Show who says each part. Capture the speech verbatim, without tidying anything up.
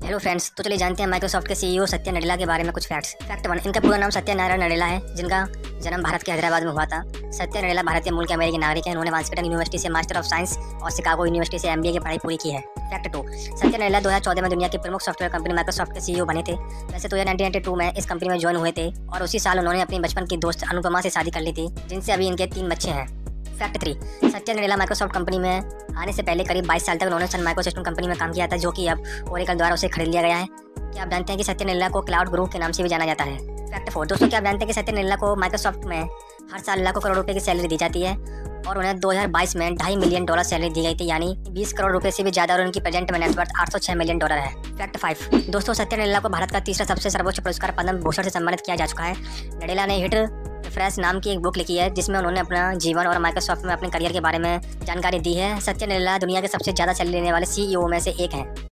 Speaker 1: Hello friends, तो चलिए जानते हैं माइक्रोसॉफ्ट के सीईओ सत्या नडेला के बारे में कुछ फैक्ट्स। फैक्ट वन, इनका पूरा नाम सत्या नारायण नडेला है, जिनका जन्म भारत के हैदराबाद में हुआ था। सत्या नडेला भारतीय मूल के अमेरिकी नागरिक हैं। उन्होंने वाशिंगटन यूनिवर्सिटी से मास्टर ऑफ साइंस और शिकागो यूनिवर्सिटी से एमबीए की पढ़ाई पूरी की है। फैक्ट टू, सत्या नडेला दो हज़ार चौदह में दुनिया की प्रमुख सॉफ्टवेयर कंपनी माइक्रोसॉफ्ट के सीईओ बने थे। वैसे तो यह नाइनटीन नाइंटी टू में इस कंपनी में ज्वाइन हुए थे और उसी साल उन्होंने अपनी बचपन की दोस्त अनुपमा से शादी कर ली थी, जिनसे अभी इनके तीन बच्चे हैं। Fact three, Satya Nadella Microsoft company में आने से पहले करीब बाईस साल तक उन्होंने सन माइक्रोसिस्टम कंपनी में काम किया था, जो कि अब ओरेकल द्वारा उसे खरीद लिया गया है। क्या आप जानते हैं कि सत्या नडेला को क्लाउड गुरु के नाम से भी जाना जाता है। फैक्ट फोर, दोस्तों क्या आप जानते हैं कि सत्या नडेला को माइक्रोसॉफ्ट में हर साल लाखों करोड़ रुपए की सैलरी दी जाती है और उन्हें दो हज़ार बाईस में ढाई मिलियन डॉलर सैलरी दी गई थी, यानी बीस करोड़ रुपए से भी ज्यादा, और उनकी प्रेजेंट में नेटवर्थ आठ सौ छह मिलियन डॉलर है। फैक्ट फाइव, दोस्तों सत्या नडेला को भारत का तीसरा सबसे सर्वोच्च पुरस्कार पद्म भूषण से सम्मानित किया जा चुका है। नडेला ने हिट फ्रेश नाम की एक बुक लिखी है, जिसमें उन्होंने अपना जीवन और माइक्रोसॉफ्ट में अपने करियर के बारे में जानकारी दी है। सत्या नडेला दुनिया के सबसे ज्यादा सैलरी लेने वाले सीईओ में से एक हैं।